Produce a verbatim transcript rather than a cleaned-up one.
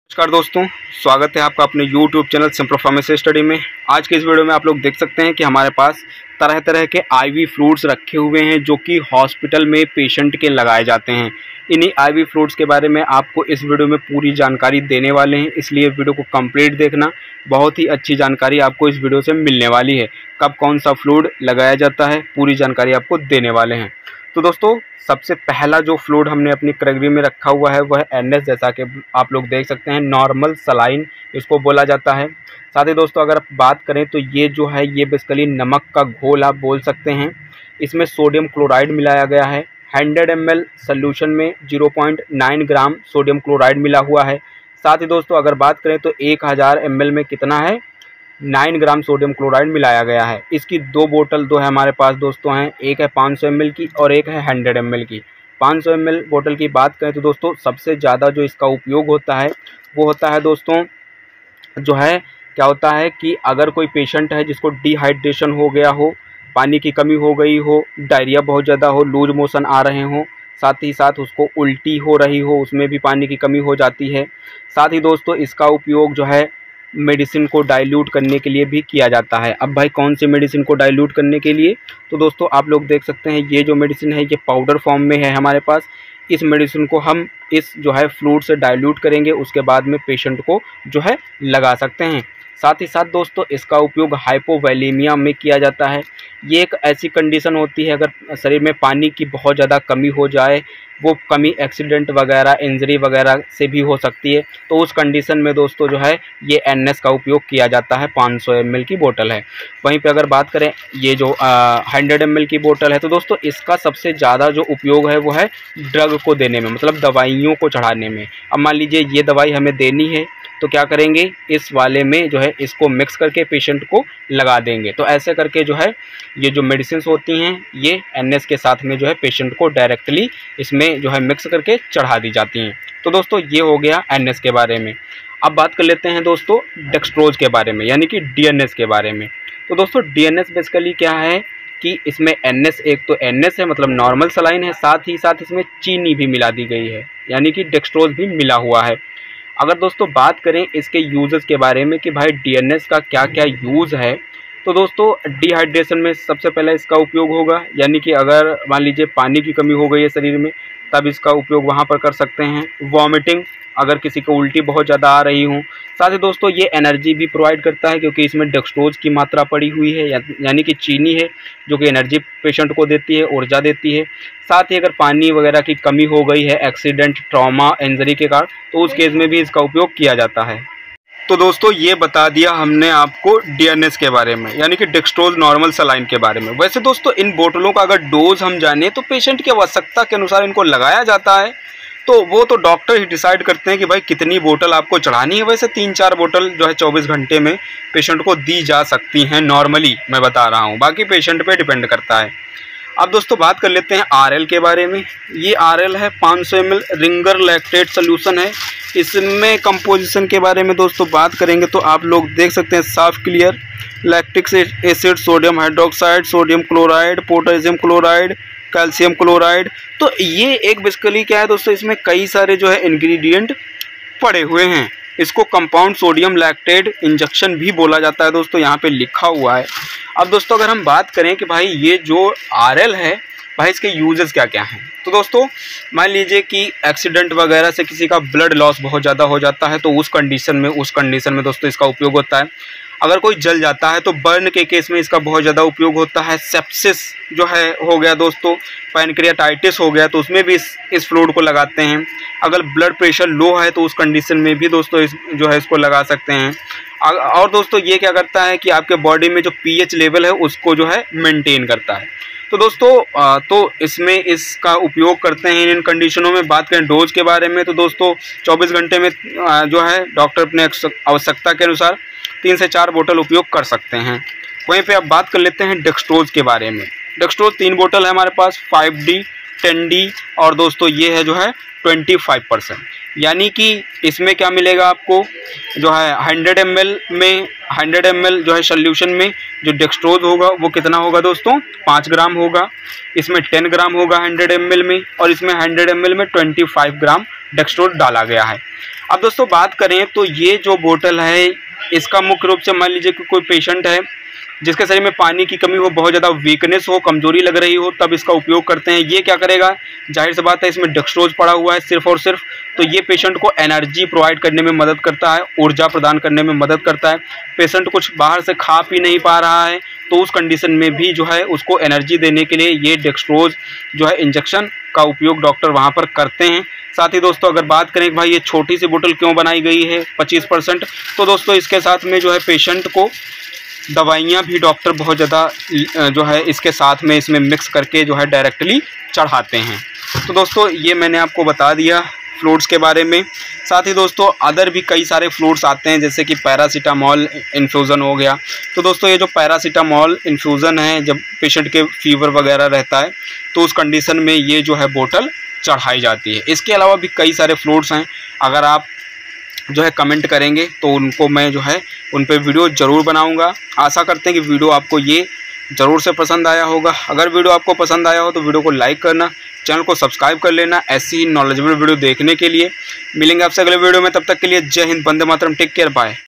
नमस्कार दोस्तों, स्वागत है आपका अपने YouTube channel simple pharmacy study में। आज के इस वीडियो में आप लोग देख सकते हैं कि हमारे पास तरह तरह के आईवी फ्रूट्स रखे हुए हैं जो कि हॉस्पिटल में पेशेंट के लगाए जाते हैं। इन्हीं आईवी फ्रूट्स के बारे में आपको इस वीडियो में पूरी जानकारी देने वाले हैं, इसलिए वीडियो को कंप्लीट देखना। बहुत ही अच्छी जानकारी आपको इस वीडियो से मिलने वाली है। कब कौन सा फ्लूइड लगाया जाता है, पूरी जानकारी आपको देने वाले हैं। तो दोस्तों, सबसे पहला जो फ्लूइड हमने अपनी कैटेगरी में रखा हुआ है वह है एन एस, जैसा कि आप लोग देख सकते हैं, नॉर्मल सलाइन इसको बोला जाता है। साथ ही दोस्तों, अगर बात करें तो ये जो है ये बेसिकली नमक का घोल आप बोल सकते हैं। इसमें सोडियम क्लोराइड मिलाया गया है। हंड्रेड एम एल सोल्यूशन में zero point nine gram sodium chloride मिला हुआ है। साथ ही दोस्तों, अगर बात करें तो एक हज़ार एम एल में कितना है, नाइन ग्राम सोडियम क्लोराइड मिलाया गया है। इसकी दो बोतल दो है हमारे पास दोस्तों हैं, एक है पाँच सौ एम एल की और एक है हंड्रेड एम एल की। पाँच सौ एम एल बोतल की बात करें तो दोस्तों, सबसे ज़्यादा जो इसका उपयोग होता है वो होता है दोस्तों, जो है क्या होता है कि अगर कोई पेशेंट है जिसको डिहाइड्रेशन हो गया हो, पानी की कमी हो गई हो, डायरिया बहुत ज़्यादा हो, लूज मोशन आ रहे हों, साथ ही साथ उसको उल्टी हो रही हो, उसमें भी पानी की कमी हो जाती है। साथ ही दोस्तों, इसका उपयोग जो है मेडिसिन को डाइल्यूट करने के लिए भी किया जाता है। अब भाई कौन सी मेडिसिन को डाइल्यूट करने के लिए, तो दोस्तों आप लोग देख सकते हैं ये जो मेडिसिन है ये पाउडर फॉर्म में है हमारे पास। इस मेडिसिन को हम इस जो है फ्लूइड से डाइल्यूट करेंगे, उसके बाद में पेशेंट को जो है लगा सकते हैं। साथ ही साथ दोस्तों, इसका उपयोग हाइपोवैलेमिया में किया जाता है। ये एक ऐसी कंडीशन होती है अगर शरीर में पानी की बहुत ज़्यादा कमी हो जाए, वो कमी एक्सीडेंट वगैरह, इंजरी वगैरह से भी हो सकती है, तो उस कंडीशन में दोस्तों जो है ये एन एस का उपयोग किया जाता है। पाँच सौ एम एल की बोतल है। वहीं पे अगर बात करें ये जो हंड्रेड एम एल की बोतल है, तो दोस्तों इसका सबसे ज़्यादा जो उपयोग है वो है ड्रग को देने में, मतलब दवाइयों को चढ़ाने में। अब मान लीजिए ये दवाई हमें देनी है, तो क्या करेंगे, इस वाले में जो है इसको मिक्स करके पेशेंट को लगा देंगे। तो ऐसे करके जो है ये जो मेडिसिन होती हैं ये एन एस के साथ में जो है पेशेंट को डायरेक्टली इसमें जो है मिक्स करके चढ़ा दी जाती हैं। तो दोस्तों ये हो गया एन एस के बारे में। अब बात कर लेते हैं दोस्तों डेक्सट्रोज के बारे में, यानी कि डी एन एस के बारे में। तो दोस्तों डी एन एस बेसिकली क्या है कि इसमें एन एस, एक तो एन एस है मतलब नॉर्मल सलाइन है, साथ ही साथ इसमें चीनी भी मिला दी गई है, यानी कि डेक्सट्रोज भी मिला हुआ है। अगर दोस्तों बात करें इसके यूजेस के बारे में कि भाई डी एन एस का क्या क्या यूज़ है, तो दोस्तों डिहाइड्रेशन में सबसे पहले इसका उपयोग होगा, यानी कि अगर मान लीजिए पानी की कमी हो गई है शरीर में, तब इसका उपयोग वहाँ पर कर सकते हैं। वॉमिटिंग, अगर किसी को उल्टी बहुत ज़्यादा आ रही हो। साथ ही दोस्तों ये एनर्जी भी प्रोवाइड करता है, क्योंकि इसमें डेक्सट्रोज की मात्रा पड़ी हुई है, या, यानी कि चीनी है जो कि एनर्जी पेशेंट को देती है, ऊर्जा देती है। साथ ही अगर पानी वगैरह की कमी हो गई है एक्सीडेंट, ट्रॉमा, इंजरी के कारण, तो उस केस में भी इसका उपयोग किया जाता है। तो दोस्तों ये बता दिया हमने आपको डी एन एस के बारे में, यानी कि डेक्सट्रोज नॉर्मल सलाइन के बारे में। वैसे दोस्तों इन बोतलों का अगर डोज हम जाने तो पेशेंट की आवश्यकता के अनुसार इनको लगाया जाता है, तो वो तो डॉक्टर ही डिसाइड करते हैं कि भाई कितनी बोतल आपको चढ़ानी है। वैसे तीन चार बोतल जो है चौबीस घंटे में पेशेंट को दी जा सकती हैं, नॉर्मली मैं बता रहा हूँ, बाकी पेशेंट पे डिपेंड करता है। अब दोस्तों बात कर लेते हैं आर एल के बारे में। ये आर एल है पाँच सौ M L Ringer lactate solution है। इसमें कंपोजिशन के बारे में दोस्तों बात करेंगे तो आप लोग देख सकते हैं साफ clear lactic acid, sodium hydroxide, sodium chloride, potassium chloride, calcium chloride. तो ये एक बेसिकली क्या है दोस्तों, इसमें कई सारे जो है इंग्रेडिएंट पड़े हुए हैं। इसको कंपाउंड सोडियम लैक्टेट इंजेक्शन भी बोला जाता है दोस्तों, यहाँ पे लिखा हुआ है। अब दोस्तों अगर हम बात करें कि भाई ये जो आर एल है भाई इसके यूजेस क्या क्या हैं, तो दोस्तों मान लीजिए कि एक्सीडेंट वगैरह से किसी का ब्लड लॉस बहुत ज़्यादा हो जाता है, तो उस कंडीशन में उस कंडीशन में दोस्तों इसका उपयोग होता है। अगर कोई जल जाता है तो बर्न के केस में इसका बहुत ज़्यादा उपयोग होता है। सेप्सिस जो है हो गया दोस्तों, पैनक्रियाटाइटिस हो गया, तो उसमें भी इस इस फ्लूइड को लगाते हैं। अगर ब्लड प्रेशर लो है तो उस कंडीशन में भी दोस्तों इस जो है इसको लगा सकते हैं। और दोस्तों ये क्या करता है कि आपके बॉडी में जो पीएच लेवल है उसको जो है मेंटेन करता है। तो दोस्तों तो इसमें इसका उपयोग करते हैं इन कंडीशनों में। बात करें डोज के बारे में तो दोस्तों चौबीस घंटे में जो है डॉक्टर अपने आवश्यकता के अनुसार तीन से चार बोतल उपयोग कर सकते हैं। वहीं पे अब बात कर लेते हैं डेक्सट्रोज के बारे में। डेक्सट्रोज तीन बोतल है हमारे पास, फाइव डी, टेन डी और दोस्तों ये है जो है ट्वेंटी फाइव परसेंट। यानी कि इसमें क्या मिलेगा आपको, जो है हंड्रेड एम एल में हंड्रेड एम एल जो है सोल्यूशन में जो डेक्सट्रोज होगा वो कितना होगा दोस्तों, पाँच ग्राम होगा। इसमें टेन ग्राम होगा हंड्रेड एम एल में, और इसमें हंड्रेड एम एल में ट्वेंटी फाइव ग्राम डेक्सट्रोज डाला गया है। अब दोस्तों बात करें तो ये जो बोतल है इसका मुख्य रूप से, मान लीजिए कि कोई पेशेंट है जिसके शरीर में पानी की कमी हो, बहुत ज़्यादा वीकनेस हो, कमजोरी लग रही हो, तब इसका उपयोग करते हैं। ये क्या करेगा, जाहिर सी बात है इसमें डेक्सट्रोज पड़ा हुआ है सिर्फ और सिर्फ, तो ये पेशेंट को एनर्जी प्रोवाइड करने में मदद करता है, ऊर्जा प्रदान करने में मदद करता है। पेशेंट कुछ बाहर से खा पी नहीं पा रहा है तो उस कंडीशन में भी जो है उसको एनर्जी देने के लिए ये डेक्सट्रोज जो है इंजेक्शन का उपयोग डॉक्टर वहाँ पर करते हैं। साथ ही दोस्तों अगर बात करें कि भाई ये छोटी सी बोतल क्यों बनाई गई है पच्चीस परसेंट, तो दोस्तों इसके साथ में जो है पेशेंट को दवाइयाँ भी डॉक्टर बहुत ज़्यादा जो है इसके साथ में इसमें मिक्स करके जो है डायरेक्टली चढ़ाते हैं। तो दोस्तों ये मैंने आपको बता दिया फ्लूइड्स के बारे में। साथ ही दोस्तों अदर भी कई सारे फ्लूइड्स आते हैं, जैसे कि पैरासीटामॉल इन्फ्यूज़न हो गया। तो दोस्तों ये जो पैरासीटामॉल इन्फ्यूज़न है, जब पेशेंट के फीवर वगैरह रहता है तो उस कंडीशन में ये जो है बोतल चढ़ाई जाती है। इसके अलावा भी कई सारे फ्लूइड्स हैं, अगर आप जो है कमेंट करेंगे तो उनको मैं जो है उन पे वीडियो ज़रूर बनाऊंगा। आशा करते हैं कि वीडियो आपको ये ज़रूर से पसंद आया होगा। अगर वीडियो आपको पसंद आया हो तो वीडियो को लाइक करना, चैनल को सब्सक्राइब कर लेना ऐसी ही नॉलेजेबल वीडियो देखने के लिए। मिलेंगे आपसे अगले वीडियो में, तब तक के लिए जय हिंद, वंदे मातरम, टेक केयर, बाय।